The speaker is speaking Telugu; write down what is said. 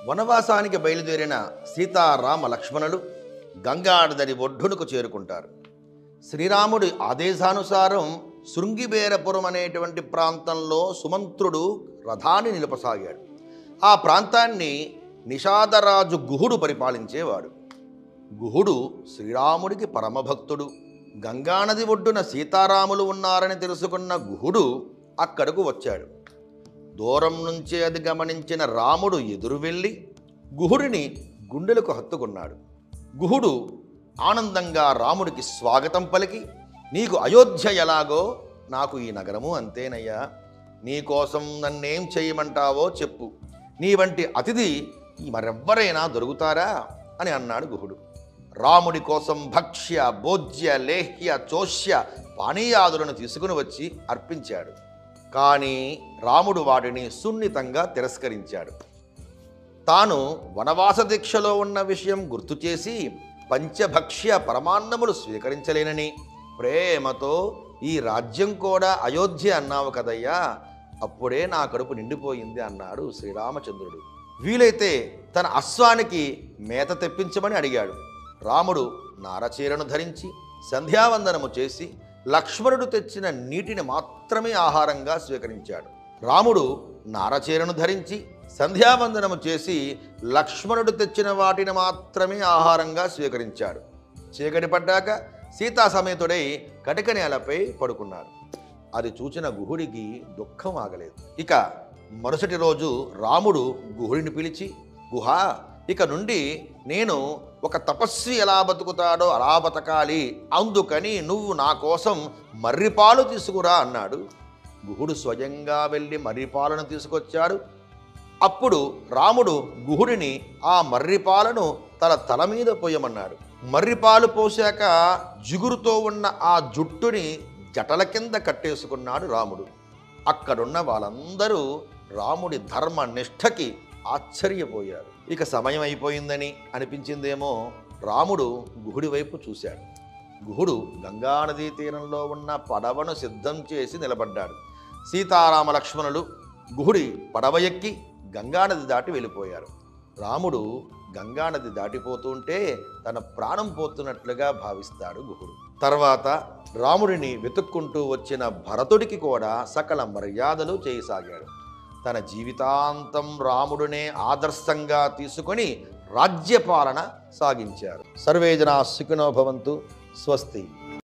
వనవాసానికి బయలుదేరిన సీతారామ లక్ష్మణులు గంగానది ఒడ్డునకు చేరుకుంటారు. శ్రీరాముడి ఆదేశానుసారం శృంగిబేరపురం అనేటువంటి ప్రాంతంలో సుమంత్రుడు రథాన్ని నిలుపసాగాడు. ఆ ప్రాంతాన్ని నిషాదరాజు గుహుడు పరిపాలించేవాడు. గుహుడు శ్రీరాముడికి పరమభక్తుడు. గంగానది ఒడ్డున సీతారాములు ఉన్నారని తెలుసుకున్న గుహుడు అక్కడకు వచ్చాడు. దూరం నుంచే అది గమనించిన రాముడు ఎదురు వెళ్ళి గుహుడిని గుండెలకు హత్తుకున్నాడు. గుహుడు ఆనందంగా రాముడికి స్వాగతం పలికి, నీకు అయోధ్య ఎలాగో నాకు ఈ నగరము అంతేనయ్యా, నీకోసం నన్నేం చేయమంటావో చెప్పు, నీ వంటి అతిథి మరెవ్వరైనా దొరుకుతారా అని అన్నాడు గుహుడు. రాముడి కోసం భక్ష్య భోజ్య లేహ్య చోష్య పానీయాదులను తీసుకుని వచ్చి అర్పించాడు. కానీ రాముడు వాటిని సున్నితంగా తిరస్కరించాడు. తాను వనవాస దీక్షలో ఉన్న విషయం గుర్తు చేసి పంచభక్ష్య పరమాన్నములు స్వీకరించలేనని, ప్రేమతో ఈ రాజ్యం కూడా అయోధ్య అన్నావు కదయ్యా, అప్పుడే నా కడుపు నిండిపోయింది అన్నాడు శ్రీరామచంద్రుడు. వీలైతే తన అశ్వానికి మేత తెప్పించమని అడిగాడు. రాముడు నారచీరను ధరించి సంధ్యావందనము చేసి లక్ష్మణుడు తెచ్చిన నీటిని మాత్రమే ఆహారంగా స్వీకరించాడు. రాముడు నారచీరను ధరించి సంధ్యావందనము చేసి లక్ష్మణుడు తెచ్చిన వాటిని మాత్రమే ఆహారంగా స్వీకరించాడు. చీకటి పడ్డాక సీతా సమేతుడై కటిక నేలపై పడుకున్నాడు. అది చూచిన గుహుడికి దుఃఖం ఆగలేదు. ఇక మరుసటి రోజు రాముడు గుహుడిని పిలిచి, గుహ, ఇక నుండి నేను ఒక తపస్వి ఎలా బతుకుతాడో అలా బతకాలి, అందుకని నువ్వు నా కోసం మర్రిపాలు తీసుకురా అన్నాడు. గుహుడు స్వయంగా వెళ్ళి మర్రిపాలను తీసుకొచ్చాడు. అప్పుడు రాముడు గుహుడిని ఆ మర్రిపాలను తల మీద పోయమన్నాడు. మర్రిపాలు పోశాక జిగురుతో ఉన్న ఆ జుట్టుని జటల కింద కట్టేసుకున్నాడు రాముడు. అక్కడున్న వాళ్ళందరూ రాముడి ధర్మ నిష్ఠకి ఆశ్చర్యపోయారు. ఇక సమయం అయిపోయిందని అనిపించిందేమో రాముడు గుహుడి వైపు చూశాడు. గుహుడు గంగానదీ తీరంలో ఉన్న పడవను సిద్ధం చేసి నిలబడ్డాడు. సీతారామ లక్ష్మణులు గుహుడి పడవ ఎక్కి గంగానది దాటి వెళ్ళిపోయారు. రాముడు గంగానది దాటిపోతుంటే తన ప్రాణం పోతున్నట్లుగా భావిస్తాడు గుహుడు. తర్వాత రాముడిని వెతుక్కుంటూ వచ్చిన భరతుడికి కూడా సకల మర్యాదలు చేయసాగాడు. తన జీవితాంతం రాముడునే ఆదర్శంగా తీసుకొని రాజ్యపాలన సాగించారు. సర్వే జనా సుఖినో భవంతు. స్వస్తి.